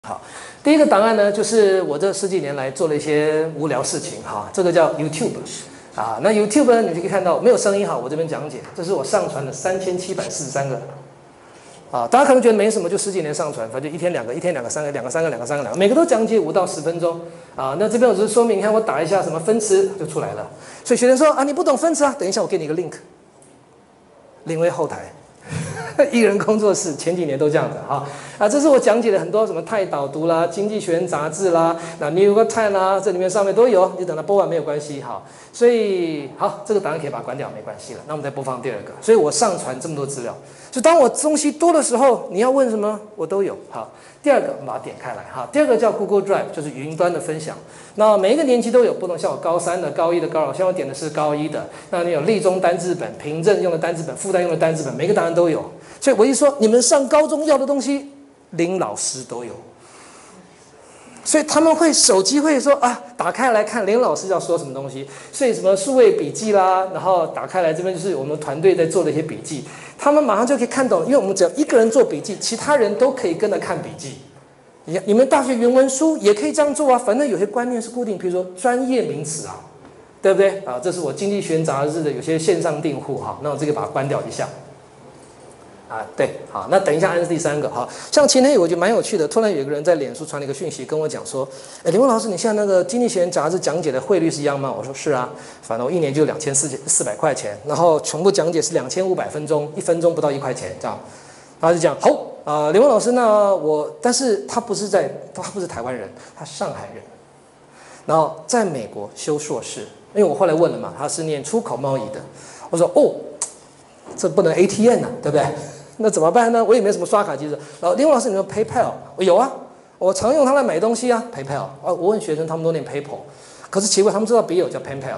好，第一个档案呢，就是我这10几年来做了一些无聊事情哈，这个叫 YouTube 啊。那 YouTube 呢，你就可以看到没有声音哈，我这边讲解，这是我上传的3743个啊。大家可能觉得没什么，就10几年上传，反正一天两个，一天两个，三个，两个三个，两个三个两个，每个都讲解5到10分钟啊。那这边我只是说明，你看我打一下什么分词就出来了。所以学生说啊，你不懂分词啊，等一下我给你一个 link， 领为后台。艺人工作室前几年都这样的哈啊，这是我讲解了很多什么泰导读啦、经济学人杂志啦、那 New York Times 啦，这里面上面都有，你等它播完没有关系哈。所以好，这个档案可以把它关掉，没关系了。那我们再播放第二个。所以我上传这么多资料，就当我东西多的时候，你要问什么我都有。好，第二个我们把它点开来哈。第二个叫 Google Drive， 就是云端的分享。那每一个年级都有，不能像我高3的、高1的、高2，像我点的是高1的。那你有立中单字本、凭证用的单字本、附带用的单字本，每个档案都有。所以我一说，你们上高中要的东西，林老师都有。所以他们会手机会说啊，打开来看林老师要说什么东西。所以什么数位笔记啦，然后打开来这边就是我们团队在做的一些笔记，他们马上就可以看懂，因为我们只要一个人做笔记，其他人都可以跟着看笔记。你们大学原文书也可以这样做啊，反正有些观念是固定，比如说专业名词啊，对不对啊？这是我经济学人杂志的有些线上订户哈，那我这个把它关掉一下。啊，对，好，那等一下按第3个，好像前天我觉得蛮有趣的，突然有一个人在脸书传了一个讯息跟我讲说，林文老师，你现在那个经济学人杂志讲解的汇率是一样吗？我说是啊，反正我1年就2400块钱，然后全部讲解是2500分钟，1分钟不到1块钱这样，然后就讲好林文老师，那但是他不是台湾人，他上海人，然后在美国修硕士，因为我后来问了嘛，他是念出口贸易的，我说哦，这不能 ATM 啊，对不对？那怎么办呢？我也没什么刷卡机制。然后林文老师，你有 PayPal？ 我有啊，我常用它来买东西啊 ，PayPal。我问学生，他们都念 PayPal， 可是奇怪，他们知道笔友叫 PayPal，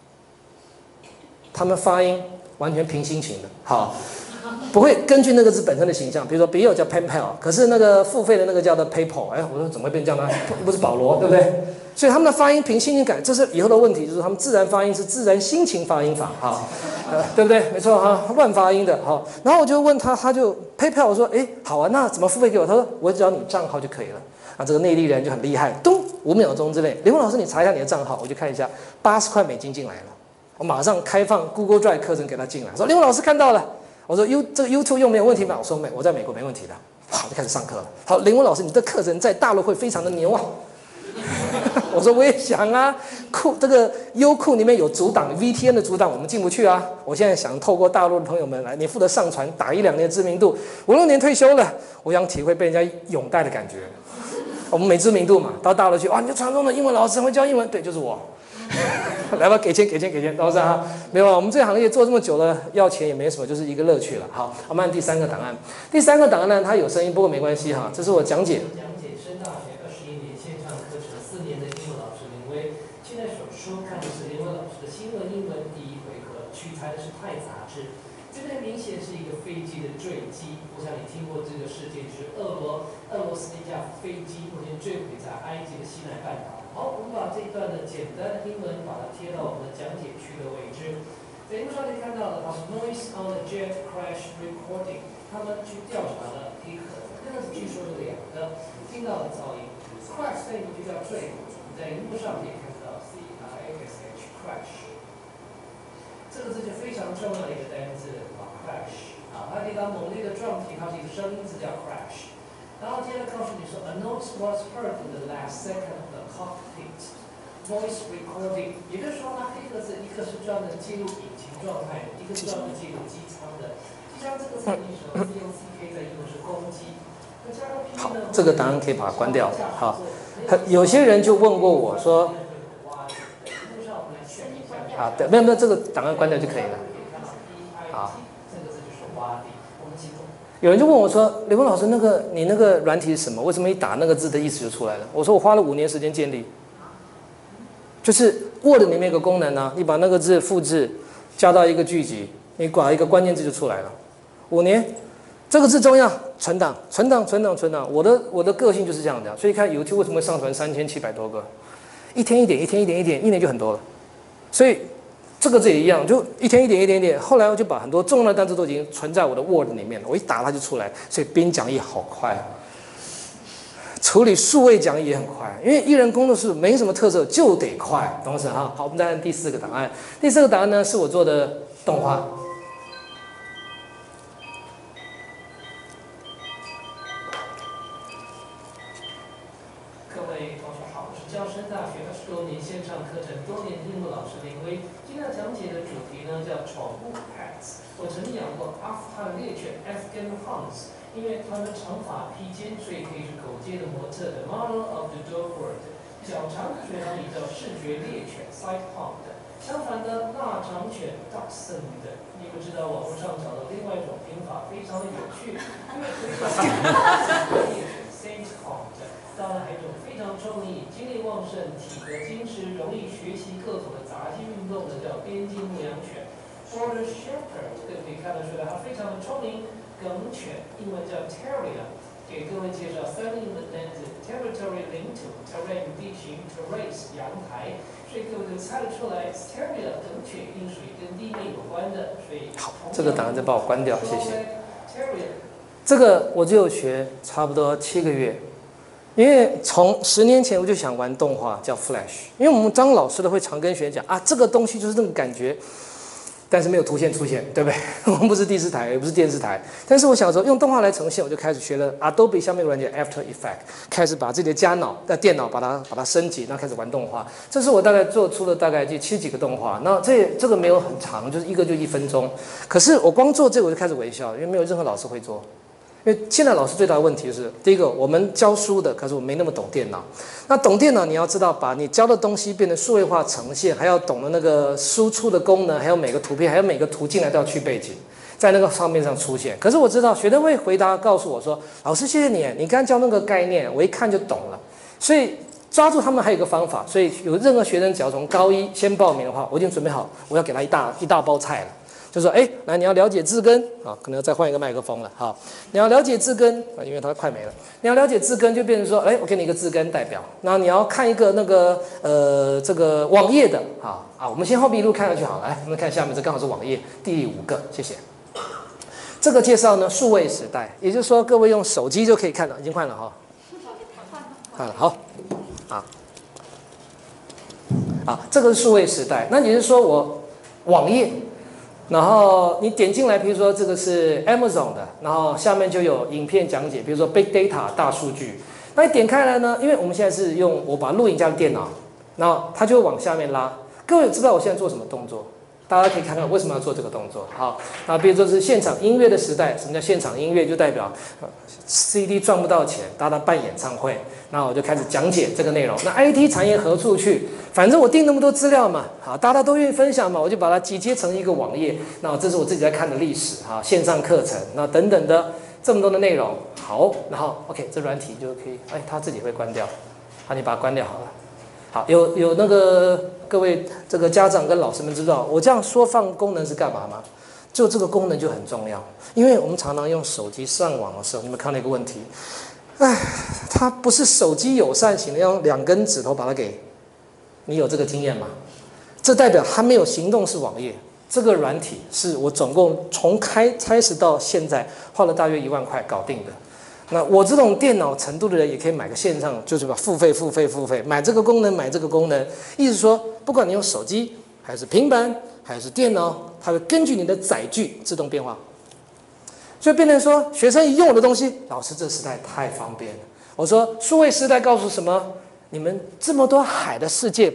他们发音完全凭心情的，好，不会根据那个字本身的形象。比如说笔友叫 PayPal， 可是那个付费的那个叫做 PayPal， 哎，我说怎么会变这样呢？不是保罗，对不对？所以他们的发音凭心情改，这是以后的问题，就是他们自然发音是自然心情发音法，哈，对不对？没错哈，乱发音的，好。然后我就问他，他就 PayPal， 我说，哎，好啊，那怎么付费给我？他说，我只要你账号就可以了。啊，这个内地人就很厉害，咚，5秒钟之内，林文老师你查一下你的账号，我就看一下，80块美金进来了，我马上开放 Google Drive 课程给他进来，说林文老师看到了，我说这个 YouTube 用没有问题吗？我说没，我在美国没问题的，好，就开始上课了。好，林文老师你的课程在大陆会非常的牛啊。我说我也想啊，这个优酷里面有阻挡 VTN 的阻挡，我们进不去啊。我现在想透过大陆的朋友们来，你负责上传，打1-2年知名度，5-6年退休了，我想体会被人家拥戴的感觉。我们没知名度嘛，到大陆去，哇，你就传说中的英文老师会教英文，对，就是我。来吧，给钱，都是啊，没有啊，我们这个行业做这么久了，要钱也没什么，就是一个乐趣了。好，我们按第3个档案。第3个档案呢，它有声音，不过没关系哈，这是我讲解。 升大学21年线上课程4年的英文老师林威，现在所收看的是林威老师的新闻英文第1回合，取材的是《泰》杂志。这边明显是一个飞机的坠机，我想你听过这个事件，就是俄罗斯的一架飞机目前坠毁在埃及的西奈半岛。好，我们把这一段的简单的英文把它贴到我们的讲解区的位置。在荧幕上可以看到的，它是 Noise on the Jet Crash Recording， 他们去调查了黑客，那个据说有2个听到的噪音。Crash 这一就叫坠，在荧幕上可以看到 CRASH Crash。这个字就非常重要的一个单词，crash 啊，它可以当猛烈的撞击，它是一个声音字叫 crash。然后接着告诉你说 ，a noise was heard in the last second of the cockpit voice recording， 也就是说，它黑个字一个是专门记录引擎状态的，一个是专门记录机舱的。机舱这个字你说 COCK 在英文是公鸡。 好，这个档案可以把它关掉。好，有些人就问过我说。好，对，没有，这个档案关掉就可以了。好，有人就问我说：“林文老师，你那个软体是什么？为什么一打那个字的意思就出来了？”我说：“我花了5年时间建立，就是 Word 里面有个功能呢，你把那个字复制，加到一个句集，你打一个关键字就出来了。5年，这个字重要，存档。我的个性就是这样的，所以看 YouTube 为什么会上传3700多个，一天一点，1年就很多了。”所以这个字也一样，就一天一点。后来我就把很多重要的单词都已经存在我的 Word 里面了，我一打它就出来，所以编讲义好快啊。 处理数位讲义也很快，因为艺人工作室没什么特色，就得快，懂是哈？好，我们再看第4个档案。第4个档案呢，是我做的动画。 各位同学好，我是教师大学20多年线上课程多年英文老师林威。今天要讲解的主题呢叫宠物 pets。我曾经养过阿富汗猎犬 Afghan Hounds。因为它们长发披肩，所以可以是狗界的模特的 Model of the Dog World。小长腿呢也叫视觉猎犬 Sighthound。相反的，腊肠犬 Dachshund。你不知道网络上找到另外一种拼法，非常的有趣，因为可以叫猎犬 Sainthound。当然还有一种非常聪明、精力旺盛、体格精实、容易学习各种的杂技运动的叫边境牧羊犬 Border Shepherd。这个可以看得出来，它非常的聪明。梗犬，英文叫 Terrier， 给各位介绍3英文单词 ：territory 领土 ，terrain 地形 ，terrace 阳台。所以各位就猜得出来 ，Terrier 梗犬一定属于跟地面有关的。所以好，这个档案再帮我关掉，谢谢。 Terrier， 这个我就学差不多7个月，因为从10年前我就想玩动画，叫 Flash。因为我们当老师的会常跟学生讲啊，这个东西就是那种感觉。但是没有图片出现，对不对？我们不是第4台，也不是电视台。但是我想说，用动画来呈现，我就开始学了 Adobe 下面的软件 After Effects， 开始把自己的电脑把它升级，然后开始玩动画。这是我大概做出了大概70几个动画。那这个没有很长，就是一个就1分钟。可是我光做这个我就开始微笑，因为没有任何老师会做。因为现在老师最大的问题是，第一个，我们教书的，可是我没那么懂电脑。那懂电脑，你要知道把你教的东西变成数位化呈现，还要懂得那个输出的功能，还有每个图片，还有每个图进来都要去背景，在那个上面上出现。可是我知道学生会回答告诉我说，老师谢谢你，你刚刚教那个概念，我一看就懂了。所以抓住他们还有一个方法，所以有任何学生只要从高1先报名的话，我已经准备好，我要给他一大包菜了。就说来，你要了解字根啊，可能要再换一个麦克风了。好，你要了解字根啊，因为它快没了。你要了解字根，就变成说，我给你一个字根代表。然后你要看一个那个这个网页的啊，我们先后面一路看下去好了。来，我们看下面，这刚好是网页第5个，谢谢。这个介绍呢，数位时代，也就是说各位用手机就可以看到，已经换了哈，换了好，这个是数位时代，那也就是说我网页。然后你点进来，比如说这个是 Amazon 的，然后下面就有影片讲解，比如说 Big Data 大数据。那你点开来呢，因为我们现在是用我把录影加入电脑，然后它就往下面拉。各位知道我现在做什么动作？大家可以看看为什么要做这个动作。好，那比如说是现场音乐的时代，什么叫现场音乐？就代表CD 赚不到钱，大家办演唱会。那我就开始讲解这个内容。那 IT 产业何处去？反正我订那么多资料嘛，好，大家都愿意分享嘛，我就把它集结成一个网页。那这是我自己在看的历史，线上课程，那等等的这么多的内容。好，然后 OK， 这软体就可以，它自己会关掉。好，你把它关掉好了。好，有那个各位这个家长跟老师们知道我这样说放功能是干嘛吗？就这个功能就很重要，因为我们常常用手机上网的时候，你们看到一个问题，它不是手机友善型的，要用2根指头把它给，你有这个经验吗？这代表它没有行动式网页。这个软体是我总共从开始到现在花了大约1万块搞定的。那我这种电脑程度的人也可以买个线上，就是把付费，买这个功能，买这个功能。意思说，不管你用手机还是平板还是电脑，它会根据你的载具自动变化。所以变成说，学生一用我的东西，老师这个时代太方便了。我说，数位时代告诉什么？你们这么多海的世界